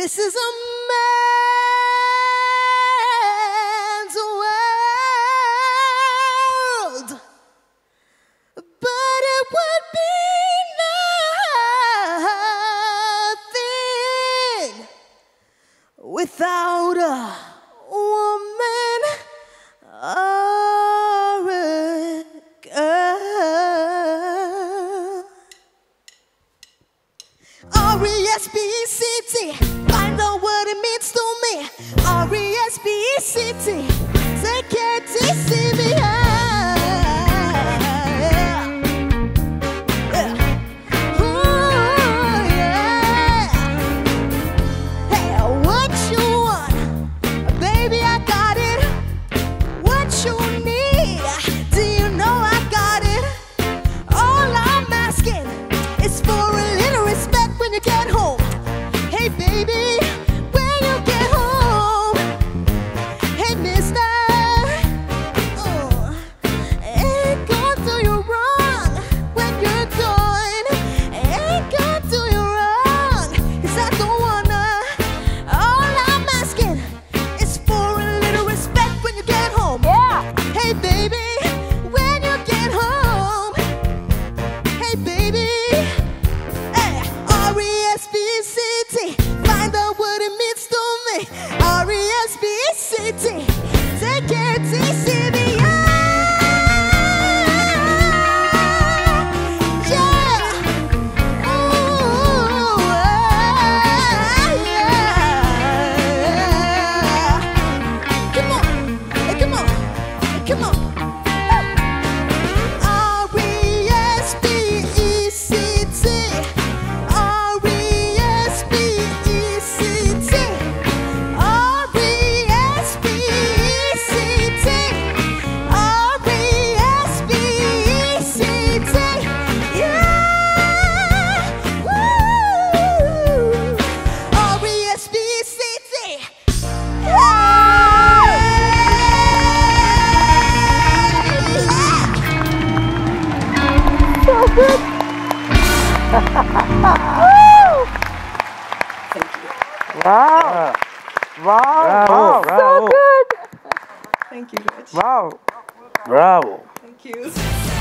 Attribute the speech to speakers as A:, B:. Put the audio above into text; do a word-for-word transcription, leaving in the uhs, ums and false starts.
A: This is a man's world, but it would be nothing without a woman or a girl. R E S P E C T, find out what it means to me. R E S P E C T, take it to C B I.
B: Wow. Wow.
C: Bravo.
B: Wow.
C: So good.
A: Thank you, Rich.
B: Wow.
C: Bravo.
A: Thank you.